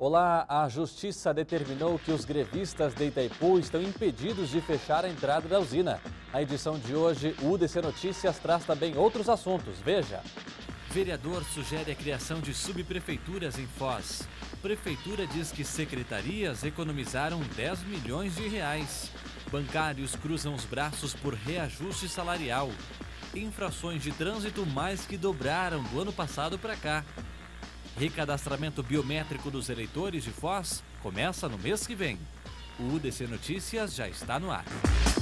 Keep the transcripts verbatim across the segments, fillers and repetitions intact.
Olá, a Justiça determinou que os grevistas de Itaipu estão impedidos de fechar a entrada da usina. Na edição de hoje, o U D C Notícias traz também outros assuntos. Veja. Vereador sugere a criação de subprefeituras em Foz. Prefeitura diz que secretarias economizaram dez milhões de reais. Bancários cruzam os braços por reajuste salarial. Infrações de trânsito mais que dobraram do ano passado para cá. Recadastramento biométrico dos eleitores de Foz começa no mês que vem. O U D C Notícias já está no ar.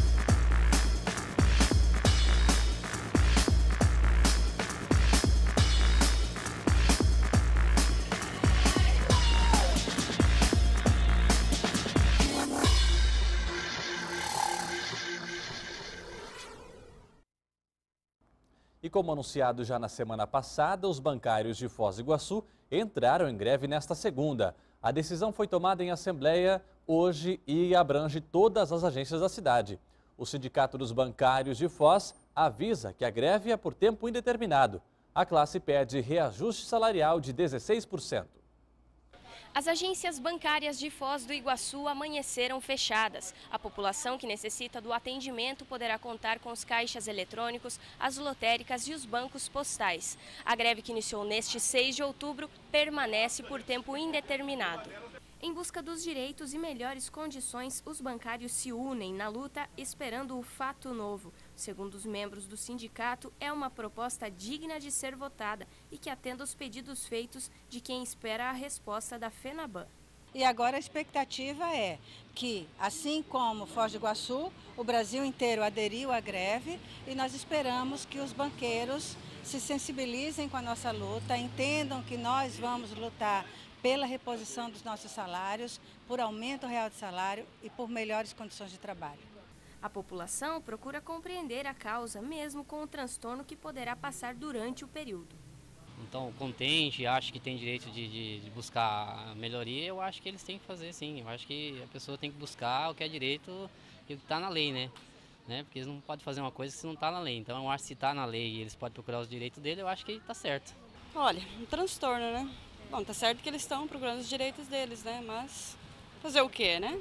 E como anunciado já na semana passada, os bancários de Foz do Iguaçu entraram em greve nesta segunda. A decisão foi tomada em assembleia hoje e abrange todas as agências da cidade. O Sindicato dos Bancários de Foz avisa que a greve é por tempo indeterminado. A classe pede reajuste salarial de dezesseis por cento. As agências bancárias de Foz do Iguaçu amanheceram fechadas. A população que necessita do atendimento poderá contar com os caixas eletrônicos, as lotéricas e os bancos postais. A greve que iniciou neste seis de outubro permanece por tempo indeterminado. Em busca dos direitos e melhores condições, os bancários se unem na luta esperando o fato novo. Segundo os membros do sindicato, é uma proposta digna de ser votada e que atenda aos pedidos feitos de quem espera a resposta da FENABAN. E agora a expectativa é que, assim como Foz do Iguaçu, o Brasil inteiro aderiu à greve e nós esperamos que os banqueiros se sensibilizem com a nossa luta, entendam que nós vamos lutar pela reposição dos nossos salários, por aumento real de salário e por melhores condições de trabalho. A população procura compreender a causa, mesmo com o transtorno que poderá passar durante o período. Então, contente, acho que tem direito de, de, de buscar melhoria, eu acho que eles têm que fazer sim. Eu acho que a pessoa tem que buscar o que é direito e o que está na lei, né? né? Porque eles não podem fazer uma coisa se não está na lei. Então, eu acho que se está na lei e eles podem procurar os direitos dele, eu acho que está certo. Olha, um transtorno, né? Bom, tá certo que eles estão procurando os direitos deles, né? Mas fazer o quê, né?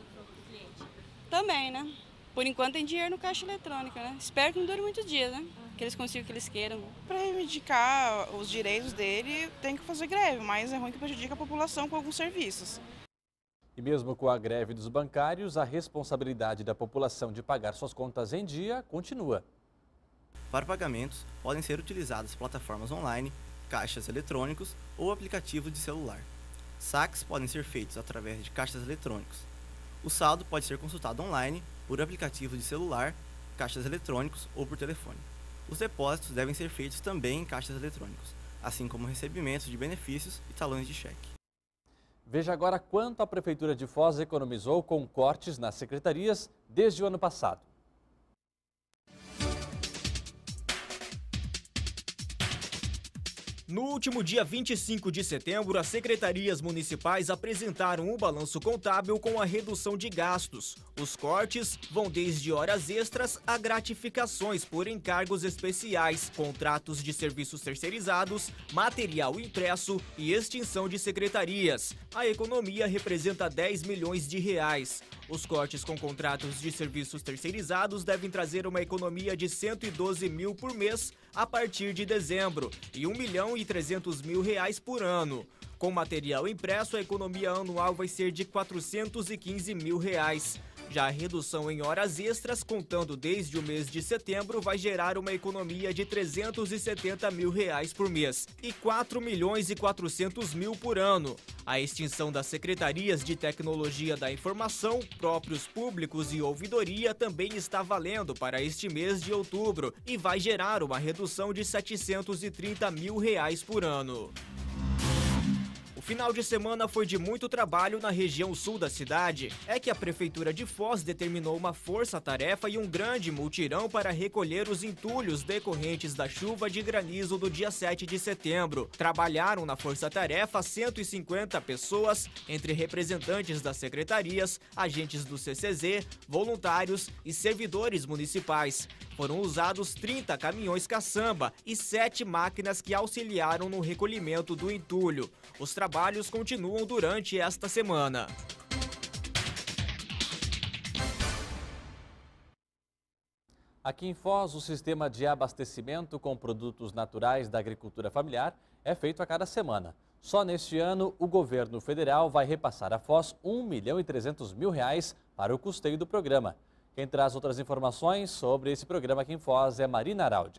Também, né? Por enquanto tem dinheiro no caixa eletrônico, né? Espero que não dure muitos dias, né? Que eles consigam o que eles queiram. Para reivindicar os direitos dele, tem que fazer greve, mas é ruim que prejudica a população com alguns serviços. E mesmo com a greve dos bancários, a responsabilidade da população de pagar suas contas em dia continua. Para pagamentos, podem ser utilizadas plataformas online, caixas eletrônicos ou aplicativos de celular. Saques podem ser feitos através de caixas eletrônicos. O saldo pode ser consultado online, por aplicativo de celular, caixas eletrônicos ou por telefone. Os depósitos devem ser feitos também em caixas eletrônicos, assim como recebimentos de benefícios e talões de cheque. Veja agora quanto a Prefeitura de Foz economizou com cortes nas secretarias desde o ano passado. No último dia vinte e cinco de setembro, as secretarias municipais apresentaram um balanço contábil com a redução de gastos. Os cortes vão desde horas extras a gratificações por encargos especiais, contratos de serviços terceirizados, material impresso e extinção de secretarias. A economia representa dez milhões de reais. Os cortes com contratos de serviços terceirizados devem trazer uma economia de cento e doze mil por mês a partir de dezembro e um milhão e trezentos mil reais por ano. Com material impresso, a economia anual vai ser de quatrocentos e quinze mil reais. Já a redução em horas extras, contando desde o mês de setembro, vai gerar uma economia de trezentos e setenta mil reais por mês e quatro milhões e quatrocentos mil por ano. A extinção das secretarias de tecnologia da informação, próprios públicos e ouvidoria também está valendo para este mês de outubro e vai gerar uma redução de setecentos e trinta mil reais por ano. O final de semana foi de muito trabalho na região sul da cidade. É que a Prefeitura de Foz determinou uma força-tarefa e um grande mutirão para recolher os entulhos decorrentes da chuva de granizo do dia sete de setembro. Trabalharam na força-tarefa cento e cinquenta pessoas, entre representantes das secretarias, agentes do C C Z, voluntários e servidores municipais. Foram usados trinta caminhões caçamba e sete máquinas que auxiliaram no recolhimento do entulho. Os trabalhos continuam durante esta semana. Aqui em Foz, o sistema de abastecimento com produtos naturais da agricultura familiar é feito a cada semana. Só neste ano, o governo federal vai repassar a Foz um milhão e trezentos mil reais para o custeio do programa. Quem traz outras informações sobre esse programa aqui em Foz é Marina Araldi.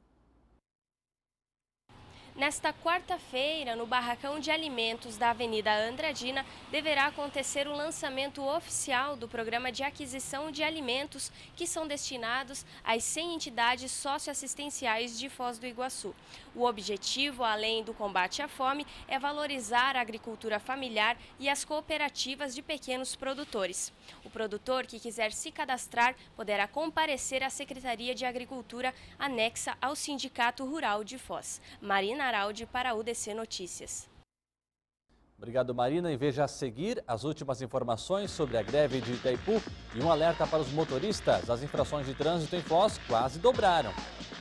Nesta quarta-feira, no Barracão de Alimentos da Avenida Andradina, deverá acontecer o lançamento oficial do programa de aquisição de alimentos que são destinados às cem entidades socioassistenciais de Foz do Iguaçu. O objetivo, além do combate à fome, é valorizar a agricultura familiar e as cooperativas de pequenos produtores. O produtor que quiser se cadastrar poderá comparecer à Secretaria de Agricultura anexa ao Sindicato Rural de Foz. Marina Araldi para a U D C Notícias. Obrigado, Marina. E veja a seguir as últimas informações sobre a greve de Itaipu e um alerta para os motoristas. As infrações de trânsito em Foz quase dobraram.